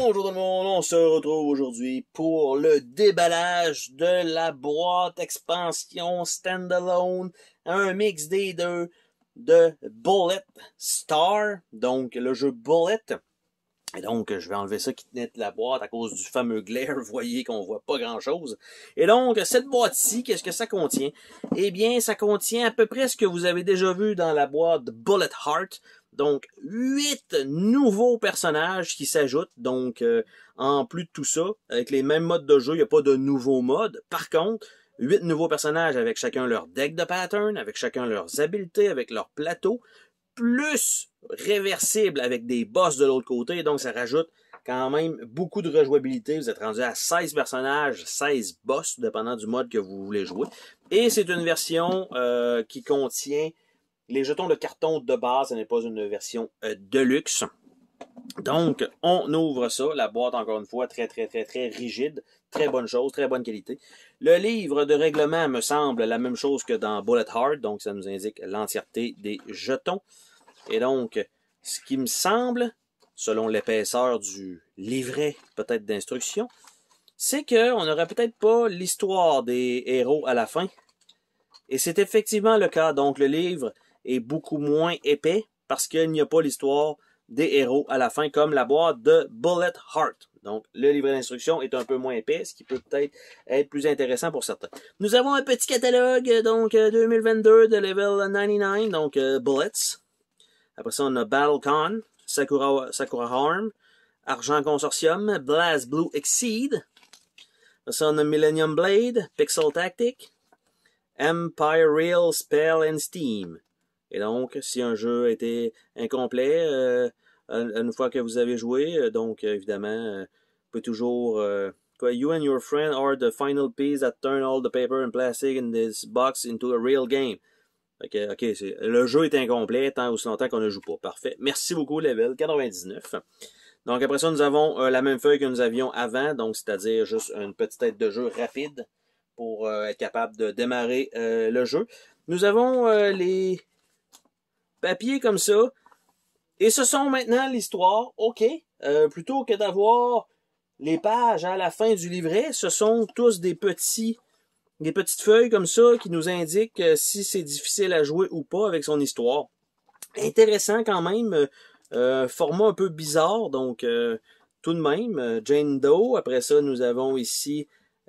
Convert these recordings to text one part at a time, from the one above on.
Bonjour tout le monde, on se retrouve aujourd'hui pour le déballage de la boîte expansion standalone, un mix des deux de Bullet Star, donc le jeu Bullet. Et donc, je vais enlever ça qui tenait de la boîte à cause du fameux glare. Vous voyez qu'on voit pas grand-chose. Et donc, cette boîte-ci, qu'est-ce que ça contient? Eh bien, ça contient à peu près ce que vous avez déjà vu dans la boîte de Bullet Heart. Donc, 8 nouveaux personnages qui s'ajoutent. Donc, en plus de tout ça, avec les mêmes modes de jeu, il n'y a pas de nouveaux modes. Par contre, 8 nouveaux personnages avec chacun leur deck de pattern, avec chacun leurs habiletés, avec leur plateau, plus réversible avec des boss de l'autre côté. Donc, ça rajoute quand même beaucoup de rejouabilité. Vous êtes rendu à 16 personnages, 16 boss, dépendant du mode que vous voulez jouer. Et c'est une version qui contient les jetons de carton de base. Ce n'est pas une version deluxe. Donc, on ouvre ça. La boîte, encore une fois, très rigide. Très bonne chose, très bonne qualité. Le livre de règlement me semble la même chose que dans Bullet Heart. Donc, ça nous indique l'entièreté des jetons. Et donc, ce qui me semble, selon l'épaisseur du livret, peut-être d'instruction, c'est qu'on n'aurait peut-être pas l'histoire des héros à la fin. Et c'est effectivement le cas. Donc, le livre est beaucoup moins épais parce qu'il n'y a pas l'histoire des héros à la fin, comme la boîte de Bullet Heart. Donc, le livret d'instruction est un peu moins épais, ce qui peut peut-être être plus intéressant pour certains. Nous avons un petit catalogue, donc 2022 de level 99, donc Bullets. Après ça, on a BattleCon, Sakura Harm, Argent Consortium, Blast Blue Exceed. Après ça, on a Millennium Blade, Pixel Tactic, Empire Real Spell and Steam. Et donc, si un jeu était incomplet, une fois que vous avez joué, donc évidemment, vous pouvez toujours... You and your friend are the final piece that turn all the paper and plastic in this box into a real game. Ok, le jeu est incomplet tant aussi longtemps qu'on ne joue pas. Parfait. Merci beaucoup, level 99. Donc après ça, nous avons la même feuille que nous avions avant, donc c'est-à-dire juste une petite tête de jeu rapide pour être capable de démarrer le jeu. Nous avons les papiers comme ça. Et ce sont maintenant l'histoire. OK. Plutôt que d'avoir les pages à la fin du livret, ce sont tous des petites feuilles comme ça qui nous indiquent si c'est difficile à jouer ou pas avec son histoire. Intéressant quand même. Format un peu bizarre. Donc, tout de même. Jane Doe. Après ça, nous avons ici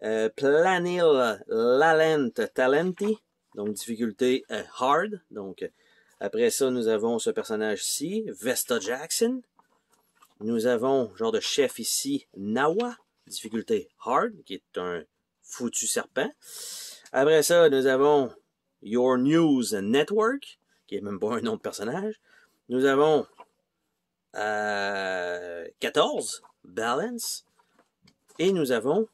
Planil Lalent Talenti. Donc, difficulté hard. Donc, après ça, nous avons ce personnage-ci, Vesta Jackson. Nous avons, genre de chef ici, Nawa, difficulté hard, qui est un foutu serpent. Après ça, nous avons Your News Network, qui est même pas un nom de personnage. Nous avons 14, Balance. Et nous avons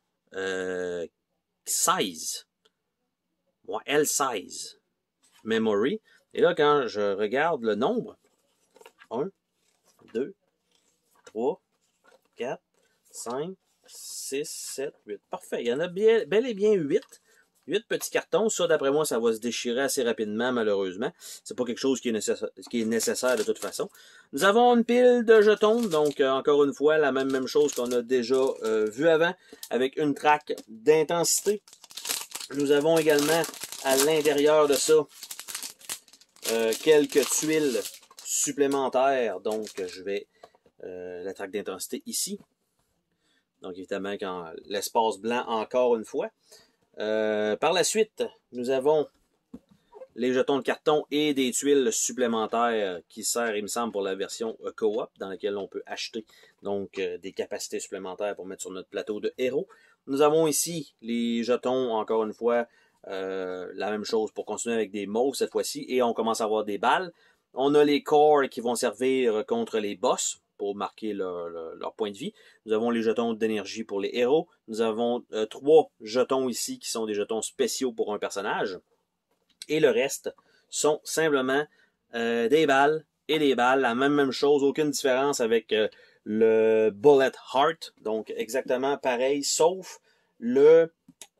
16. Bon, L16, Memory. Et là, quand je regarde le nombre, 1, 2, 3, 4, 5, 6, 7, 8. Parfait. Il y en a bel et bien 8. 8 petits cartons. Ça, d'après moi, ça va se déchirer assez rapidement, malheureusement. C'est pas quelque chose qui est nécessaire de toute façon. Nous avons une pile de jetons. Donc, encore une fois, la même chose qu'on a déjà vu avant, avec une traque d'intensité. Nous avons également, à l'intérieur de ça, quelques tuiles supplémentaires. Donc, je vais la traque d'intensité ici. Donc, évidemment, quand l'espace blanc encore une fois. Par la suite, nous avons les jetons de carton et des tuiles supplémentaires qui servent, il me semble, pour la version co-op, dans laquelle on peut acheter donc des capacités supplémentaires pour mettre sur notre plateau de héros. Nous avons ici les jetons, encore une fois, la même chose pour continuer avec des mauves cette fois-ci, et on commence à avoir des balles. On a les cores qui vont servir contre les boss pour marquer leur point de vie. Nous avons les jetons d'énergie pour les héros. Nous avons 3 jetons ici qui sont des jetons spéciaux pour un personnage. Et le reste sont simplement des balles et des balles. La même chose, aucune différence avec le Bullet Heart. Donc exactement pareil, sauf les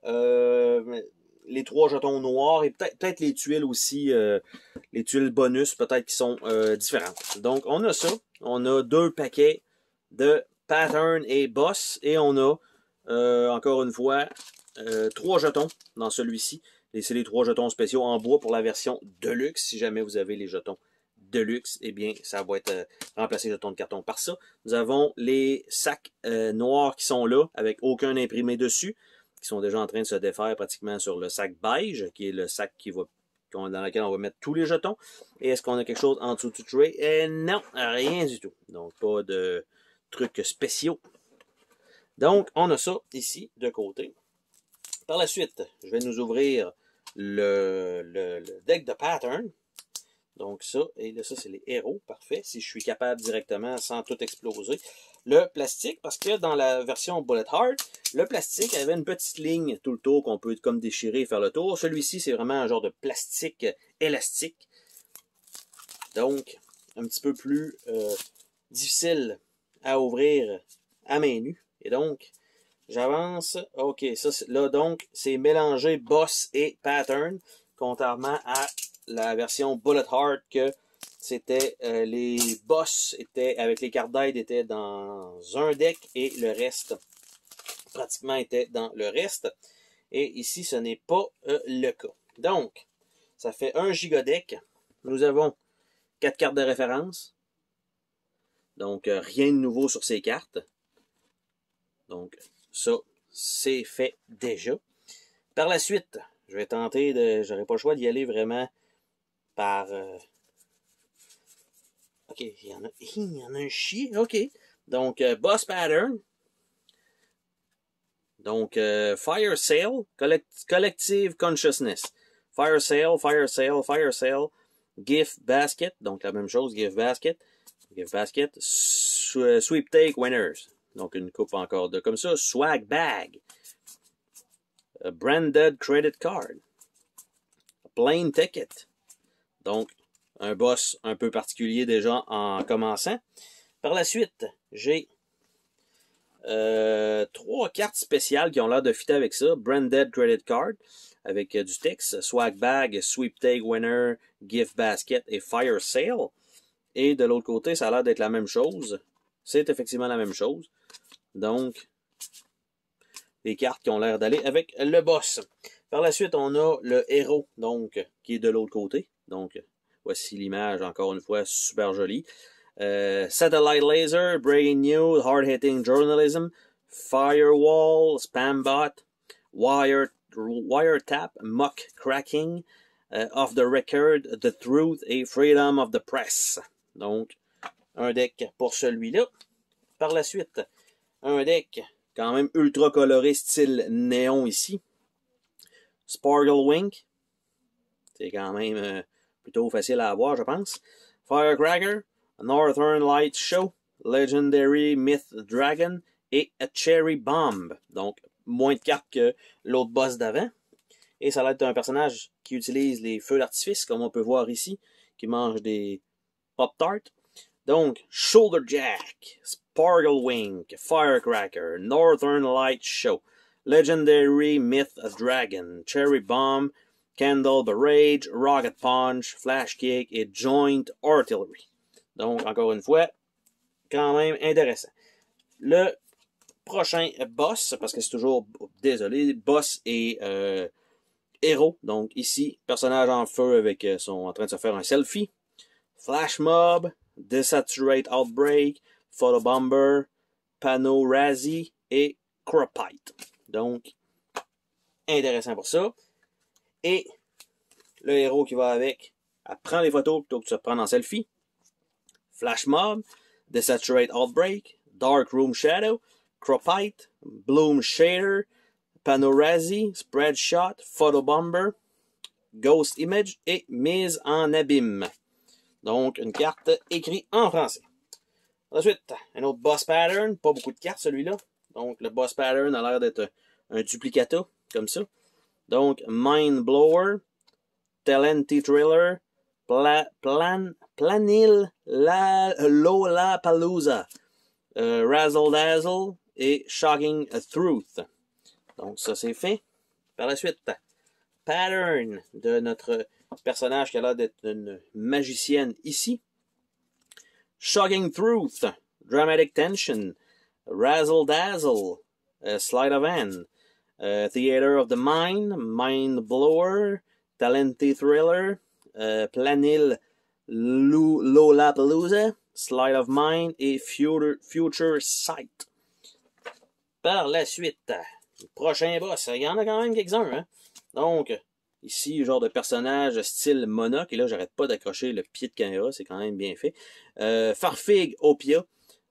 3 jetons noirs et peut-être les tuiles aussi, les tuiles bonus peut-être qui sont différentes. Donc on a ça, on a 2 paquets de Pattern et Boss. Et on a, encore une fois, 3 jetons dans celui-ci. C'est les 3 jetons spéciaux en bois pour la version Deluxe. Si jamais vous avez les jetons Deluxe, eh bien, ça va être remplacé les jetons de carton par ça. Nous avons les sacs noirs qui sont là, avec aucun imprimé dessus, qui sont déjà en train de se défaire pratiquement sur le sac beige, qui est le sac dans lequel on va mettre tous les jetons. Et est-ce qu'on a quelque chose en dessous du tray? Non, rien du tout. Donc, pas de trucs spéciaux. Donc, on a ça ici, de côté. Par la suite, je vais nous ouvrir le deck de Pattern. Donc ça, et là, ça c'est les héros, parfait. Si je suis capable directement, sans tout exploser. Le plastique, parce que dans la version Bullet Heart, le plastique avait une petite ligne tout le tour qu'on peut comme déchirer et faire le tour. Celui-ci, c'est vraiment un genre de plastique élastique. Donc, un petit peu plus difficile à ouvrir à main nue. Et donc, j'avance. OK, ça, là, donc, c'est mélanger Boss et Pattern, contrairement à la version Bullet Heart, que c'était les boss étaient avec les cartes d'aide étaient dans un deck et le reste pratiquement était dans le reste. Et ici, ce n'est pas le cas. Donc, ça fait un gigadeck. Nous avons 4 cartes de référence. Donc, rien de nouveau sur ces cartes. Donc, ça, c'est fait déjà. Par la suite, je vais tenter de... J'aurais pas le choix d'y aller vraiment par... OK, il y en a un chier. OK. Donc, Boss Pattern. Donc, Fire Sale, Collective Consciousness. Fire Sale, Fire Sale, Fire Sale. Gift Basket, donc la même chose, Gift Basket. Gift Basket. Sweeptake Winners. Donc, une coupe encore de comme ça. Swag Bag. Branded Credit Card. Plain Ticket. Donc, un boss un peu particulier déjà en commençant. Par la suite, j'ai 3 cartes spéciales qui ont l'air de fitter avec ça. Branded Credit Card, avec du texte. Swag Bag, Sweeptake Winner, Gift Basket et Fire Sale. Et de l'autre côté, ça a l'air d'être la même chose. C'est effectivement la même chose. Donc, des cartes qui ont l'air d'aller avec le boss. Par la suite, on a le héros, donc, qui est de l'autre côté. Donc, voici l'image, encore une fois, super jolie. Satellite Laser, Breaking News, Hard-Hitting Journalism, Firewall, Spambot, Wiretap, Muck Cracking, Off the Record, The Truth et Freedom of the Press. Donc, un deck pour celui-là. Par la suite, un deck quand même ultra coloré, style néon ici. Sparkle Wink. C'est quand même plutôt facile à avoir, je pense. Firecracker, Northern Lights Show, Legendary Myth Dragon et A Cherry Bomb. Donc, moins de cartes que l'autre boss d'avant. Et ça va être un personnage qui utilise les feux d'artifice, comme on peut voir ici, qui mange des Pop-Tarts. Donc, Shoulder Jack, Sparkle Wink, Firecracker, Northern Lights Show, Legendary Myth Dragon, Cherry Bomb, Candle Barrage, Rocket Punch, Flash Kick et Joint Artillery. Donc, encore une fois, quand même intéressant. Le prochain boss, parce que c'est toujours, désolé, boss et héros. Donc, ici, personnage en feu avec en train de se faire un selfie. Flash Mob, Desaturate Outbreak, Photobomber, Panorazi et Cropite. Donc, intéressant pour ça. Et le héros qui va avec, elle prend les photos plutôt que de se prendre en selfie. Flash Mob, Desaturate Outbreak, Dark Room Shadow, Cropite, Bloom Shader, Panorazi, Spread Shot, Photobomber, Ghost Image et Mise en Abîme. Donc, une carte écrite en français. Ensuite, un autre Boss Pattern. Pas beaucoup de cartes, celui-là. Donc, le Boss Pattern a l'air d'être un duplicata, comme ça. Donc, Mind Blower, Talenti Thriller, Planil Lollapalooza, Razzle Dazzle et Shocking Truth. Donc, ça, c'est fait. Par la suite, Pattern de notre personnage qui a l'air d'être une magicienne ici. Shocking Truth, Dramatic Tension, Razzle Dazzle, Sleight of Hand, Theater of the Mind, Mind Blower, Talenty Thriller, Planil Lollapalooza, Sleight of Mind et Future Sight. Par la suite, prochain boss, il y en a quand même quelques-uns, hein? Donc, ici, genre de personnage style Monoc, et là, j'arrête pas d'accrocher le pied de caméra, c'est quand même bien fait. Farfig Opia,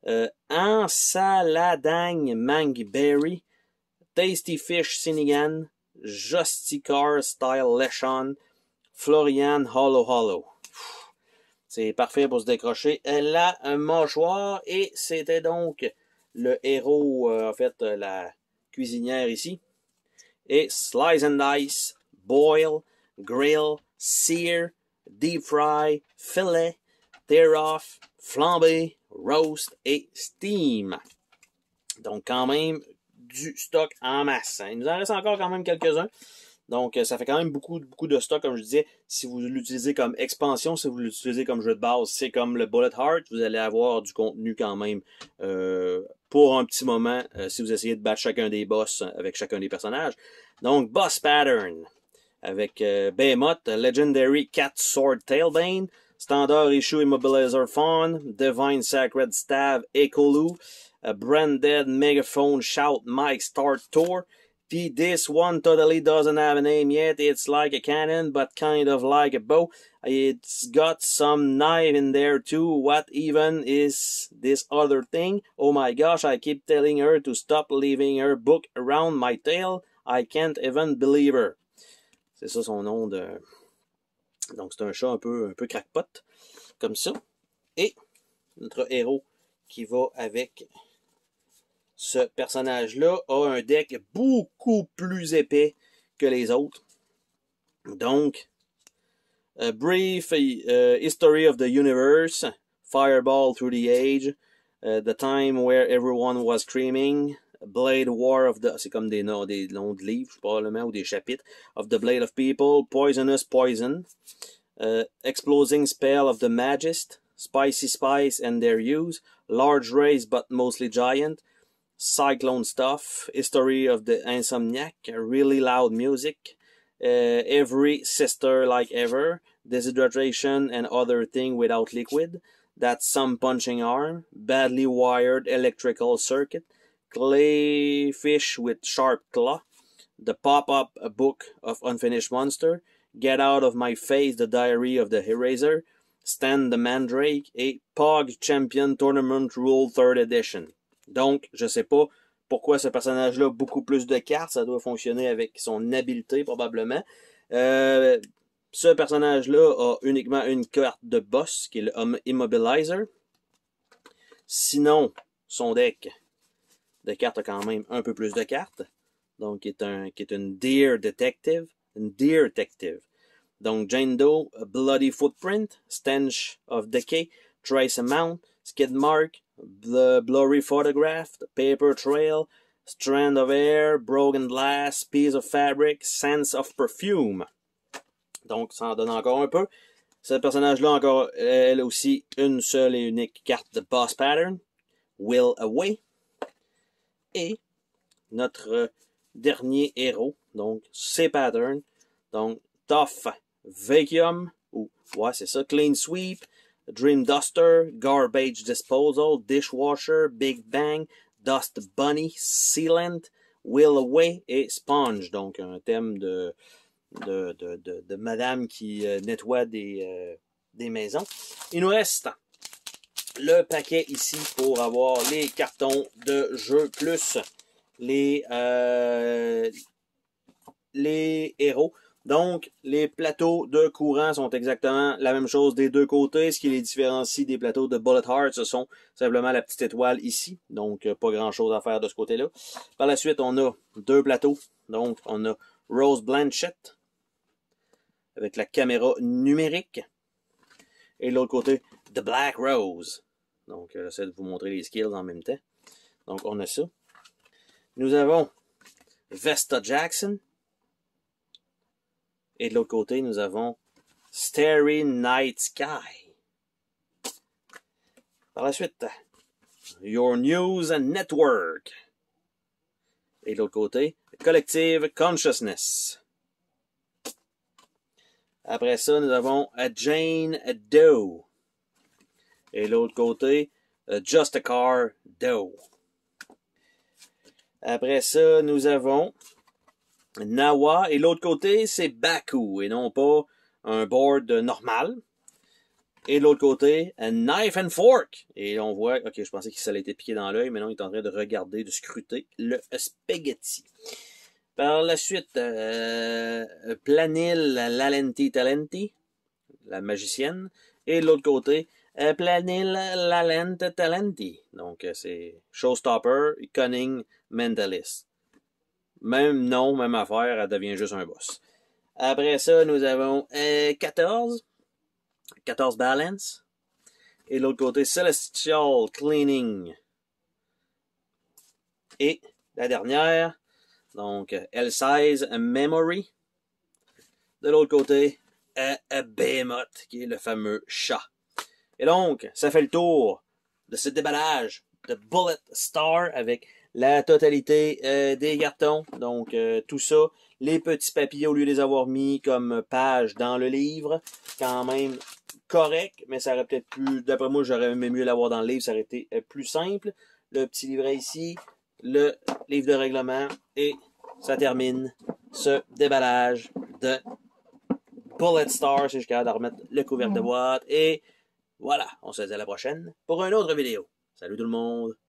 Ensaladang Mangberry, Tasty Fish Sinigan, Justicar Style Lechon, Florian Hollow. C'est parfait pour se décrocher la mâchoire, et c'était donc le héros, en fait, la cuisinière ici. Et Slice and Dice, Boil, Grill, Sear, Deep Fry, Filet, Tear Off, Flambé, Roast et Steam. Donc quand même du stock en masse. Il nous en reste encore quand même quelques-uns. Donc ça fait quand même beaucoup de stock, comme je disais. Si vous l'utilisez comme expansion, si vous l'utilisez comme jeu de base, c'est comme le Bullet Heart. Vous allez avoir du contenu quand même pour un petit moment si vous essayez de battre chacun des boss avec chacun des personnages. Donc Boss Pattern avec Behemoth, Legendary Cat Sword Tailbane, Standard Issue Immobilizer Fawn, Divine Sacred Staff Ekolu, Branded Megaphone Shout Mic Start Tour. Puis this one totally doesn't have a name yet. It's like a cannon, but kind of like a bow. It's got some knife in there too. What even is this other thing? Oh my gosh, I keep telling her to stop leaving her book around my tail. I can't even believe her. C'est ça son nom de... Donc c'est un chat un peu crackpot, comme ça. Et notre héros qui va avec ce personnage-là a un deck beaucoup plus épais que les autres. Donc, a brief history of the universe, Fireball through the age, the time where everyone was screaming, Blade War of the... C'est comme des noms de livres, probablement, ou des chapitres. Of the Blade of People, Poisonous Poison, Exploding Spell of the Magist, Spicy Spice and Their Use, Large Race but Mostly Giant, Cyclone Stuff, History of the Insomniac, Really Loud Music, Every Sister Like Ever, Dehydration and Other Thing Without Liquid, That's Some Punching Arm, Badly Wired Electrical Circuit, Clayfish with Sharp Claw, The Pop-Up Book of Unfinished Monster, Get Out of My Face, The Diary of the Eraser, Stan the Mandrake et Pog Champion Tournament Rule 3rd Edition. Donc, je sais pas pourquoi ce personnage-là a beaucoup plus de cartes. Ça doit fonctionner avec son habileté, probablement. Ce personnage-là a uniquement une carte de boss, qui est le Immobilizer. Sinon, son deck de cartes a quand même un peu plus de cartes. Donc, qui est une Deer Detective. Une Deer Detective. Donc, Jane Doe, Bloody Footprint, Stench of Decay, Trace Amount, Skid Mark, The Blurry Photograph, The Paper Trail, Strand of Air, Broken Glass, Piece of Fabric, Sense of Perfume. Donc, ça en donne encore un peu. Ce personnage-là, encore, elle aussi, une seule et unique carte de Boss Pattern, Will Away. Et notre dernier héros, donc, c'est Pattern. Donc, Tough Vacuum, ou, ouais, c'est ça, Clean Sweep, Dream Duster, Garbage Disposal, Dishwasher, Big Bang, Dust Bunny, Sealant, Will Away et Sponge. Donc, un thème de madame qui nettoie des maisons. Il nous reste le paquet ici pour avoir les cartons de jeu plus les héros. Donc, les plateaux de courant sont exactement la même chose des deux côtés. Ce qui les différencie des plateaux de Bullet Heart, ce sont simplement la petite étoile ici. Donc, pas grand-chose à faire de ce côté-là. Par la suite, on a deux plateaux. Donc, on a Rose Blanchett avec la caméra numérique. Et de l'autre côté, The Black Rose. Donc, j'essaie de vous montrer les skills en même temps. Donc, on a ça. Nous avons Vesta Jackson. Et de l'autre côté, nous avons Starry Night Sky. Par la suite, Your News Network. Et de l'autre côté, Collective Consciousness. Après ça, nous avons Jane Doe. Et de l'autre côté, Just a Car Doe. Après ça, nous avons Nawa. Et l'autre côté, c'est Baku. Et non pas un board normal. Et de l'autre côté, a Knife and Fork. Et on voit, ok, je pensais qu'il s'allait été piqué dans l'œil, mais non, il est en train de regarder, de scruter le spaghetti. Par la suite, Planil Lalenti Talenti, la magicienne. Et de l'autre côté, Planil Lalent Talenti. Donc, c'est Showstopper, Cunning, Mentalist. Même nom, même affaire, elle devient juste un boss. Après ça, nous avons 14 Balance. Et de l'autre côté, Celestial Cleaning. Et la dernière, donc L-Size Memory. De l'autre côté, Behemoth, qui est le fameux chat. Et donc, ça fait le tour de ce déballage de Bullet Star avec la totalité des cartons. Donc, tout ça, les petits papiers, au lieu de les avoir mis comme page dans le livre, quand même correct, mais ça aurait peut-être plus, d'après moi, j'aurais aimé mieux l'avoir dans le livre, ça aurait été plus simple. Le petit livret ici, le livre de règlement, et ça termine ce déballage de Bullet Star. C'est jusqu'à de remettre le couvercle de boîte, et voilà, on se dit à la prochaine pour une autre vidéo. Salut tout le monde!